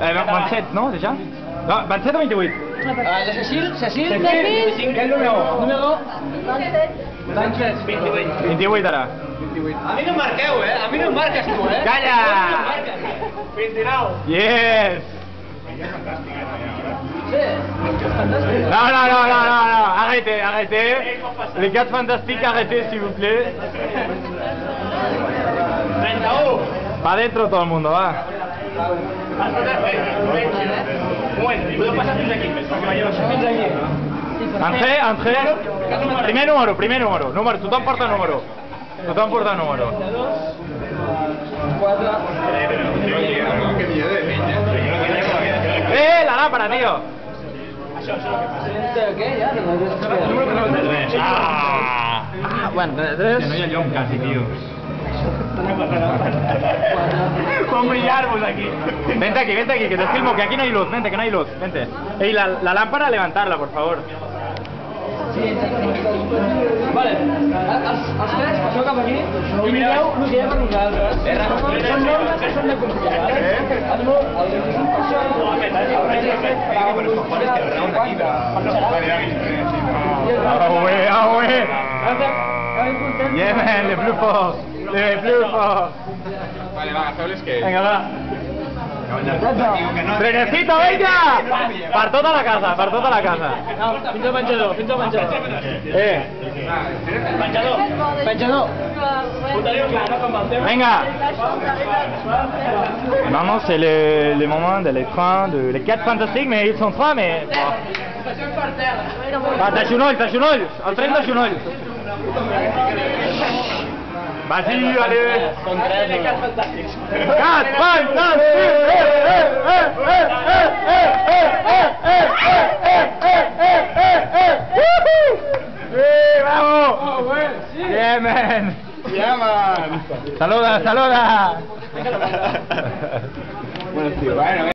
27, no, déjà? No, 27 o 28? La Cecil, Cecil, Quel número? número 27. 28 ara. A mi no em marqueu, a mi no em marques tu, Calla! 29. Yes! Sí, fantàstic. No, arrêtez. Les 4 fantastiques, arrêtez, s'il vous plaît. 31. Va adentro todo el mundo, va. Un moment, podeu passar fins aquí, perquè veieu això. Fins aquí. Entrez. Primer número. Tothom porta número. 4. La lámpara, tío. Què, ja? Bueno, 3. No hi ha llum quasi, tío. Vamos a brillarnos aquí. Vente aquí, que te filmo, que aquí no hay luz. Vente, que no hay luz. Vente. Ey, la lámpara, levantarla, por favor. Vale, els tres passeu cap aquí i mireu el que hi ha per nosaltres. Són normes que són de complir. El 25%. Yeah, man, les plus forts. Vale, va, agafeu-les que... Venga, va. Trenecito, venga! Per tota la casa. No, fins al menjador. Menjador. Ho teniu clar, no? Com el tema. Venga. Maintenant, c'est le moment de l'écran de les 4 fantastiques, mais ils sont 3, mais... Va, de xenolls. El tren de xenolls. Vas-y, allez. Són 3, 4 fantàstics. 4 fantastiques! ¡Bravo! Yeah, man. Saluda. Bueno, tío, bueno.